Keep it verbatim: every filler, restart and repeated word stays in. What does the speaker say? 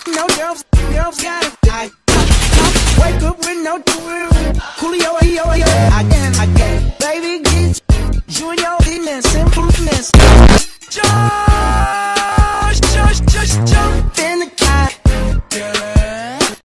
no girls, girls got it. I, I, I wake up with no Coolio,